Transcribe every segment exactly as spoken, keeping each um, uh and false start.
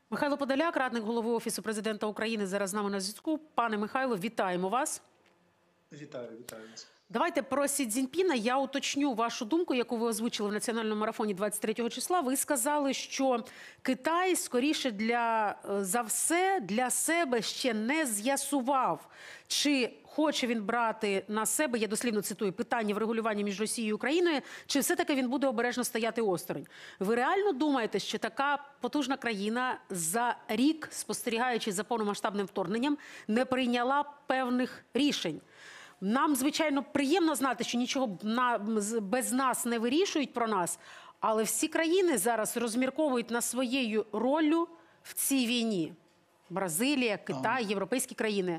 Михайло Подоляк, радник голови Офісу Президента України, зараз з нами на зв'язку. Пане Михайло, вітаємо вас. Вітаю, вітаю вас. Давайте про Сі Цзіньпіна. Я уточню вашу думку, яку ви озвучили в національному марафоні двадцять третього числа. Ви сказали, що Китай, скоріше для, за все, для себе ще не з'ясував, чи хоче він брати на себе, я дослівно цитую, питання врегулювання між Росією і Україною, чи все-таки він буде обережно стояти осторонь. Ви реально думаєте, що така потужна країна за рік, спостерігаючи за повномасштабним вторгненням, не прийняла певних рішень? Нам, звичайно, приємно знати, що нічого без нас не вирішують про нас, але всі країни зараз розмірковують над своєю роллю в цій війні. Бразилія, Китай, європейські країни.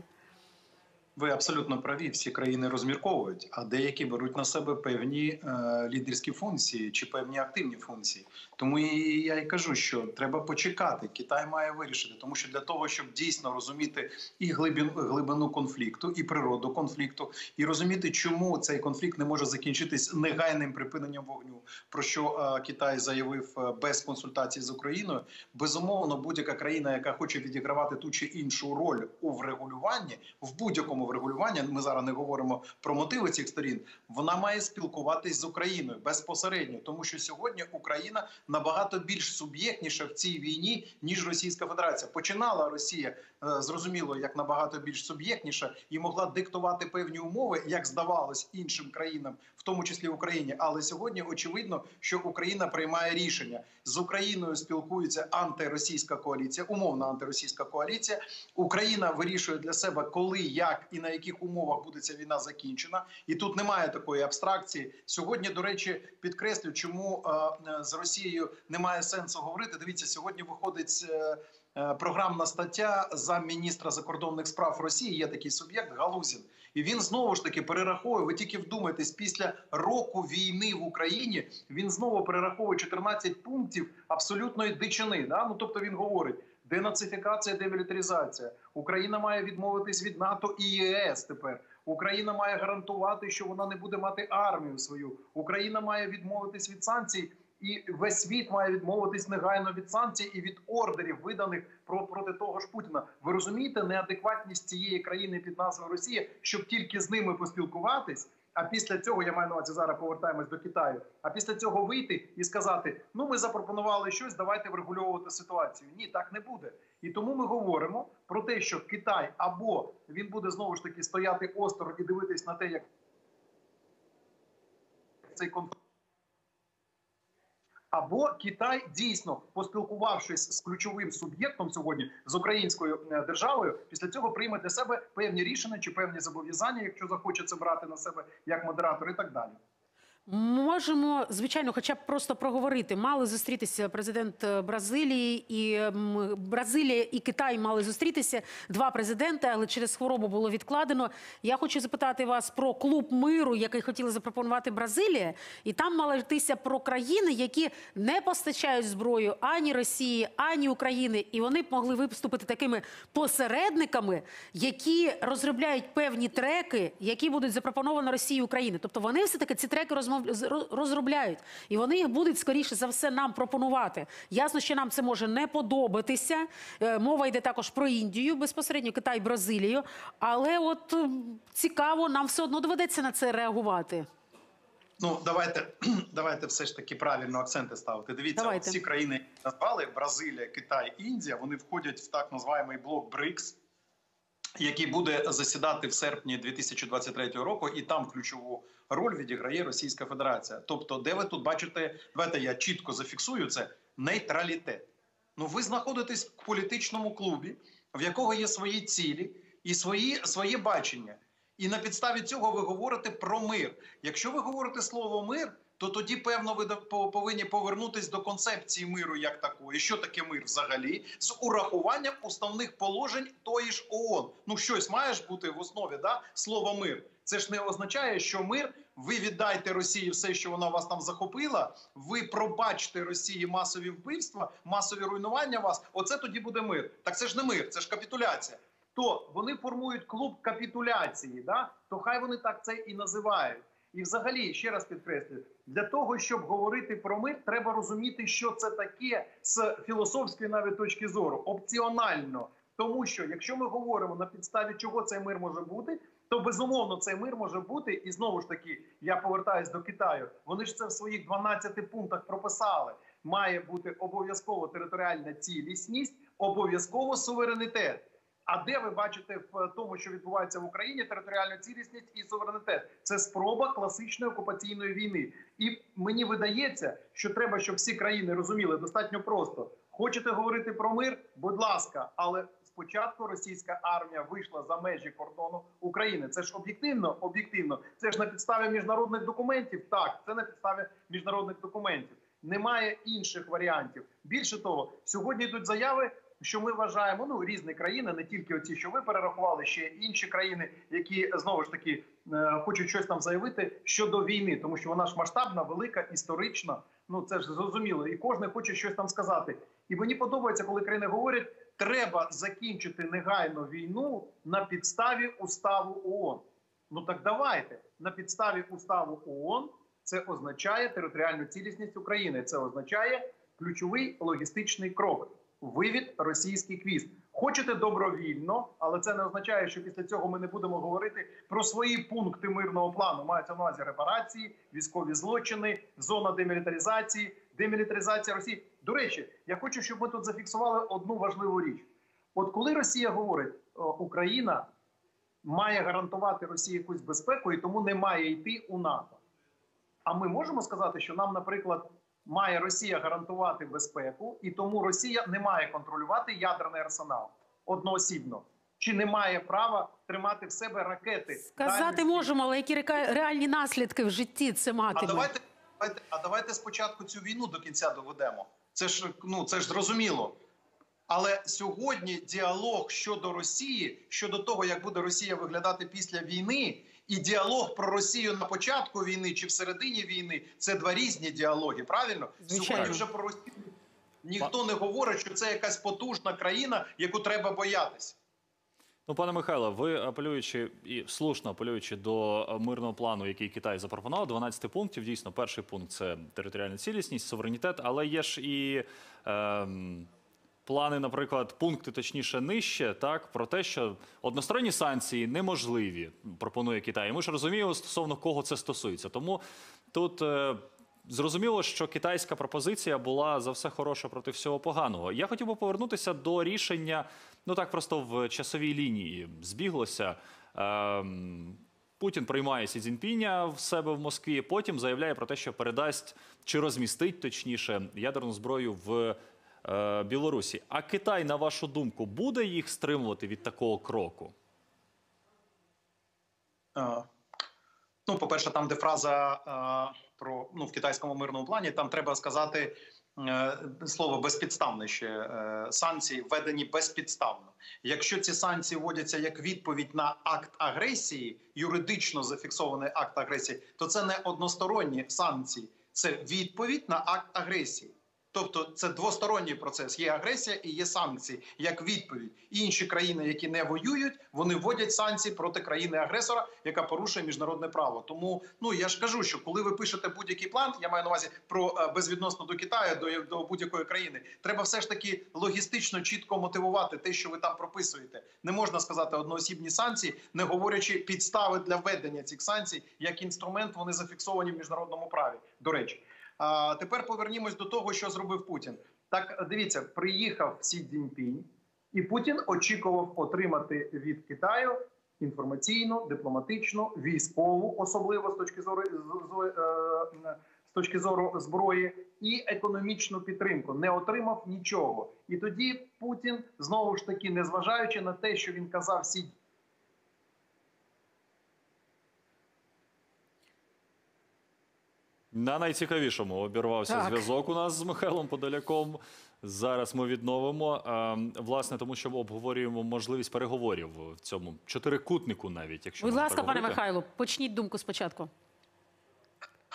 Ви абсолютно праві, всі країни розмірковують, а деякі беруть на себе певні е, лідерські функції чи певні активні функції. Тому і я і кажу, що треба почекати, Китай має вирішити. Тому що для того, щоб дійсно розуміти і глибину, глибину конфлікту, і природу конфлікту, і розуміти, чому цей конфлікт не може закінчитись негайним припиненням вогню, про що е, Китай заявив е, без консультацій з Україною, безумовно, будь-яка країна, яка хоче відігравати ту чи іншу роль у врегулюванні, в будь-якому врегулювання, ми зараз не говоримо про мотиви цих сторін, вона має спілкуватись з Україною безпосередньо, тому що сьогодні Україна набагато більш суб'єктніша в цій війні, ніж Російська Федерація. Починала Росія, зрозуміло, як набагато більш суб'єктніша і могла диктувати певні умови, як здавалось, іншим країнам, в тому числі Україні. Але сьогодні очевидно, що Україна приймає рішення. З Україною спілкується антиросійська коаліція, умовна антиросійська коаліція. Україна вирішує для себе, коли, як і на яких умовах буде ця війна закінчена. І тут немає такої абстракції. Сьогодні, до речі, підкреслю, чому е, з Росією немає сенсу говорити. Дивіться, сьогодні виходить е, е, програмна стаття замміністра закордонних справ Росії, є такий суб'єкт Галузін. І він знову ж таки перераховує, ви тільки вдумайтесь, після року війни в Україні він знову перераховує чотирнадцять пунктів абсолютної дичини. Да? Ну, тобто він говорить: денацифікація, демілітаризація. Україна має відмовитись від НАТО і Є Ес тепер. Україна має гарантувати, що вона не буде мати армію свою. Україна має відмовитись від санкцій. І весь світ має відмовитись негайно від санкцій і від ордерів, виданих про, проти того ж Путіна. Ви розумієте неадекватність цієї країни під назвою Росія, щоб тільки з ними поспілкуватись, а після цього, я маю на увазі, зараз повертаємось до Китаю, а після цього вийти і сказати: ну, ми запропонували щось, давайте врегульовувати ситуацію. Ні, так не буде. І тому ми говоримо про те, що Китай або він буде знову ж таки стояти осторонь і дивитись на те, як цей конфлікт, або Китай дійсно, поспілкувавшись з ключовим суб'єктом сьогодні, з українською державою, після цього прийме для себе певні рішення чи певні зобов'язання, якщо захоче це брати на себе як модератор і так далі. Можемо, звичайно, хоча б просто проговорити. Мали зустрітися президент Бразилії, і Бразилія і Китай мали зустрітися, два президенти, але через хворобу було відкладено. Я хочу запитати вас про клуб миру, який хотіла запропонувати Бразилія. І там мало йтися про країни, які не постачають зброю ані Росії, ані України. І вони б могли виступити такими посередниками, які розробляють певні треки, які будуть запропоновані Росії і Україні. Тобто вони все-таки ці треки розмовляють, розробляють. І вони їх будуть, скоріше за все, нам пропонувати. Ясно, що нам це може не подобатися. Мова йде також про Індію, безпосередньо Китай, Бразилію. Але от цікаво, нам все одно доведеться на це реагувати. Ну, давайте, давайте все ж таки правильно акценти ставити. Дивіться, всі країни, які назвали, Бразилія, Китай, Індія, вони входять в так званий блок БРІКС, який буде засідати в серпні дві тисячі двадцять третього року, і там ключову роль відіграє Російська Федерація. Тобто, де ви тут бачите, давайте я чітко зафіксую це, нейтралітет. Ну, ви знаходитесь в політичному клубі, в якого є свої цілі і свої, своє бачення. І на підставі цього ви говорите про мир. Якщо ви говорите слово «мир», то тоді, певно, ви повинні повернутися до концепції миру як такої. Що таке мир взагалі? З урахуванням основних положень тої ж ООН. Ну, щось має ж бути в основі, да? Слово «мир». Це ж не означає, що мир, ви віддайте Росії все, що вона вас там захопила, ви пробачте Росії масові вбивства, масові руйнування вас, оце тоді буде мир. Так це ж не мир, це ж капітуляція. То вони формують клуб капітуляції, да? То хай вони так це і називають. І взагалі, ще раз підкреслюю, для того, щоб говорити про мир, треба розуміти, що це таке з філософської навіть точки зору, опціонально. Тому що, якщо ми говоримо на підставі чого цей мир може бути, то безумовно цей мир може бути, і знову ж таки, я повертаюсь до Китаю, вони ж це в своїх дванадцяти пунктах прописали. Має бути обов'язково територіальна цілісність, обов'язково суверенітет. А де ви бачите в тому, що відбувається в Україні, територіальну цілісність і суверенітет? Це спроба класичної окупаційної війни. І мені видається, що треба, щоб всі країни розуміли достатньо просто. Хочете говорити про мир? Будь ласка, але спочатку російська армія вийшла за межі кордону України. Це ж об'єктивно, об'єктивно. Це ж на підставі міжнародних документів? Так, це на підставі міжнародних документів. Немає інших варіантів. Більше того, сьогодні йдуть заяви, що ми вважаємо, ну, різні країни, не тільки оці, що ви перерахували, ще інші країни, які, знову ж таки, е, хочуть щось там заявити щодо війни, тому що вона ж масштабна, велика, історична, ну, це ж зрозуміло, і кожен хоче щось там сказати. І мені подобається, коли країни говорять, треба закінчити негайно війну на підставі уставу ООН. Ну так давайте, на підставі уставу ООН це означає територіальну цілісність України, це означає ключовий логістичний крок. Вивід російських військ. Хочете добровільно, але це не означає, що після цього ми не будемо говорити про свої пункти мирного плану. Мається на увазі репарації, військові злочини, зона демілітаризації, демілітаризація Росії. До речі, я хочу, щоб ми тут зафіксували одну важливу річ. От коли Росія говорить, Україна має гарантувати Росії якусь безпеку і тому не має йти у НАТО. А ми можемо сказати, що нам, наприклад, має Росія гарантувати безпеку, і тому Росія не має контролювати ядерний арсенал одноосібно. Чи не має права тримати в себе ракети? Сказати дальності? можемо, але які реальні наслідки в житті це матиме? А давайте, давайте, а давайте спочатку цю війну до кінця доведемо. Це ж, ну, це ж зрозуміло. Але сьогодні діалог щодо Росії, щодо того, як буде Росія виглядати після війни, і діалог про Росію на початку війни чи всередині війни – це два різні діалоги, правильно? Звичайно. Сьогодні вже про Росію ніхто не говорить, що це якась потужна країна, яку треба боятися. Ну, пане Михайло, ви апелюючи, і слушно апелюючи до мирного плану, який Китай запропонував, дванадцять пунктів, дійсно, перший пункт – це територіальна цілісність, суверенітет, але є ж і... Ем... плани, наприклад, пункти, точніше, нижче, так, про те, що односторонні санкції неможливі, пропонує Китай. І ми ж розуміємо, стосовно кого це стосується. Тому тут е, зрозуміло, що китайська пропозиція була за все хороше проти всього поганого. Я хотів би повернутися до рішення, ну так просто в часовій лінії збіглося. Е, Путін приймає Сі Цзіньпіня в себе в Москві, потім заявляє про те, що передасть, чи розмістить, точніше, ядерну зброю в Білорусі. А Китай, на вашу думку, буде їх стримувати від такого кроку? А, ну, по-перше, там, де фраза а, про, ну, в китайському мирному плані, там треба сказати е, слово безпідставне ще. Е, санкції введені безпідставно. Якщо ці санкції вводяться як відповідь на акт агресії, юридично зафіксований акт агресії, то це не односторонні санкції. Це відповідь на акт агресії. Тобто це двосторонній процес. Є агресія і є санкції, як відповідь. Інші країни, які не воюють, вони вводять санкції проти країни-агресора, яка порушує міжнародне право. Тому, ну, я ж кажу, що коли ви пишете будь-який план, я маю на увазі про безвідносно до Китаю, до, до будь-якої країни, треба все ж таки логістично чітко мотивувати те, що ви там прописуєте. Не можна сказати одноосібні санкції, не говорячи підстави для введення цих санкцій, як інструмент, вони зафіксовані в міжнародному праві, до речі. А тепер повернімось до того, що зробив Путін. Так, дивіться, приїхав Сі Цзіньпінь, і Путін очікував отримати від Китаю інформаційну, дипломатичну, військову, особливо з точки зору, з точки зору зброї, і економічну підтримку. Не отримав нічого. І тоді Путін, знову ж таки, незважаючи на те, що він казав Сі На найцікавішому обірвався зв'язок у нас з Михайлом Подоляком. Зараз ми відновимо. Власне, тому що обговорюємо можливість переговорів в цьому чотирикутнику навіть, якщо Будь можна ласка, пане переговорити. Михайло, почніть думку спочатку.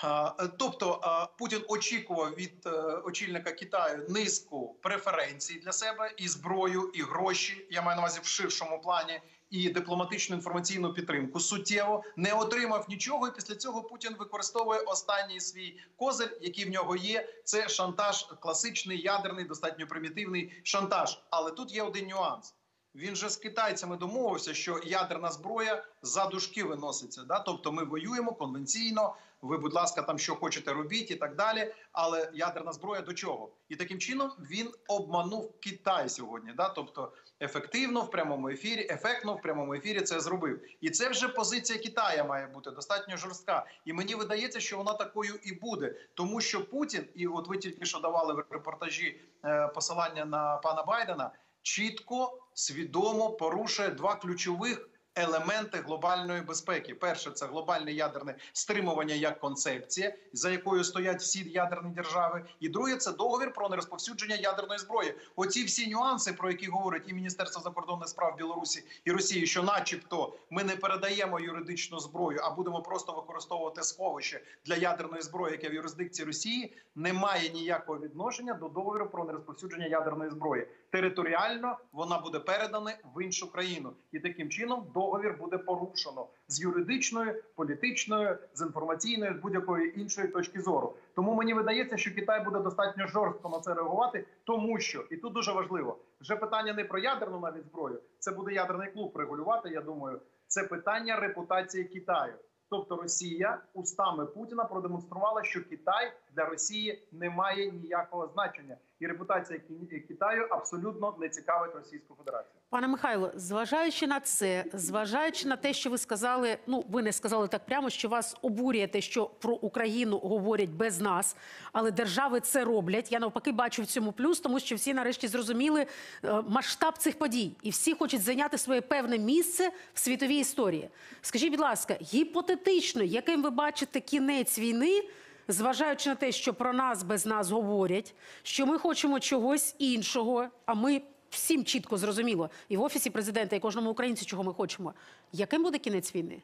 А, Тобто а, Путін очікував від е, очільника Китаю низку преференцій для себе і зброю, і гроші. Я маю на увазі в ширшому плані, і дипломатичну інформаційну підтримку. Суттєво не отримав нічого. І після цього Путін використовує останній свій козир, який в нього є. Це шантаж, класичний ядерний, достатньо примітивний шантаж. Але тут є один нюанс. Він же з китайцями домовився, що ядерна зброя за дужки виноситься. Да? Тобто ми воюємо конвенційно, ви, будь ласка, там що хочете робіть і так далі, але ядерна зброя до чого? І таким чином він обманув Китай сьогодні. Да? Тобто ефективно в прямому ефірі, ефектно в прямому ефірі це зробив. І це вже позиція Китаю має бути достатньо жорстка. І мені видається, що вона такою і буде. Тому що Путін, і от ви тільки що давали в репортажі е, посилання на пана Байдена, чітко, свідомо порушує два ключових елементи глобальної безпеки. Перше – це глобальне ядерне стримування як концепція, за якою стоять всі ядерні держави. І друге – це договір про нерозповсюдження ядерної зброї. Оці всі нюанси, про які говорить і Міністерство закордонних справ Білорусі і Росії, що начебто ми не передаємо юридичну зброю, а будемо просто використовувати сховище для ядерної зброї, яке в юрисдикції Росії, не має ніякого відношення до договору про нерозповсюдження ядерної зброї. Територіально вона буде передана в іншу країну. І таким чином договір буде порушено з юридичної, політичної, з інформаційної, з будь-якої іншої точки зору. Тому мені видається, що Китай буде достатньо жорстко на це реагувати, тому що, і тут дуже важливо, вже питання не про ядерну навіть зброю, це буде ядерний клуб регулювати, я думаю, це питання репутації Китаю. Тобто Росія устами Путіна продемонструвала, що Китай для Росії не має ніякого значення. І репутація Китаю абсолютно не цікавить Російську Федерацію. Пане Михайло, зважаючи на це, зважаючи на те, що ви сказали, ну, ви не сказали так прямо, що вас обурює те, що про Україну говорять без нас, але держави це роблять. Я навпаки бачу в цьому плюс, тому що всі нарешті зрозуміли е, масштаб цих подій. І всі хочуть зайняти своє певне місце в світовій історії. Скажіть, будь ласка, гіпотетично, яким ви бачите кінець війни, зважаючи на те, що про нас без нас говорять, що ми хочемо чогось іншого, а ми всім чітко зрозуміло, і в Офісі Президента, і кожному українцю, чого ми хочемо. Яким буде кінець війни?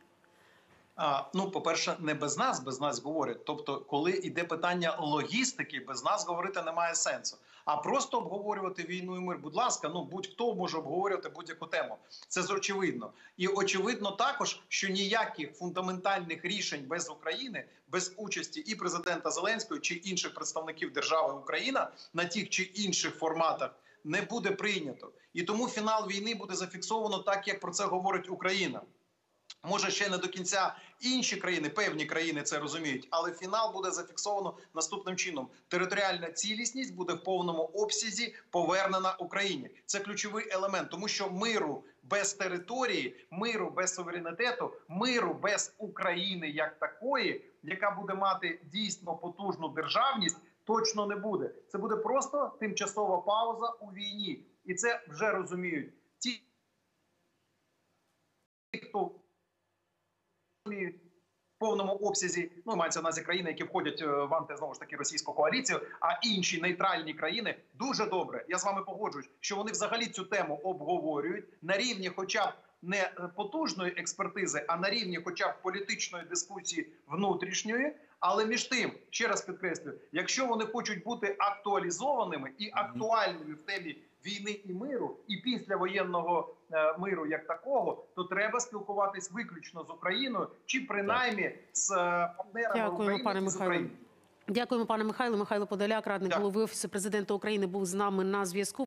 А, ну, по-перше, не без нас, без нас говорять. Тобто, коли йде питання логістики, без нас говорити немає сенсу. А просто обговорювати війну і мир, будь ласка, ну будь-хто може обговорювати будь-яку тему. Це ж очевидно. І очевидно також, що ніяких фундаментальних рішень без України, без участі і президента Зеленського, чи інших представників держави Україна на тих чи інших форматах не буде прийнято. І тому фінал війни буде зафіксовано так, як про це говорить Україна. Може, ще не до кінця інші країни, певні країни це розуміють, але фінал буде зафіксовано наступним чином. Територіальна цілісність буде в повному обсязі повернена Україні. Це ключовий елемент, тому що миру без території, миру без суверенітету, миру без України як такої, яка буде мати дійсно потужну державність, точно не буде. Це буде просто тимчасова пауза у війні. І це вже розуміють ті, хто в повному обсязі, ну, мається на увазі країни, які входять в анти, знову ж таки, російську коаліцію, а інші нейтральні країни дуже добре, я з вами погоджуюсь, що вони взагалі цю тему обговорюють на рівні хоча б не потужної експертизи, а на рівні хоча б політичної дискусії внутрішньої. Але між тим, ще раз підкреслюю, якщо вони хочуть бути актуалізованими і актуальними в темі війни і миру, і післявоєнного е, миру як такого, то треба спілкуватись виключно з Україною, чи принаймні з е, партнерами України пане і з Україною. Дякуємо, пане Михайло. Михайло Подоляк, радник Дякую. голови Офісу Президента України, був з нами на зв'язку.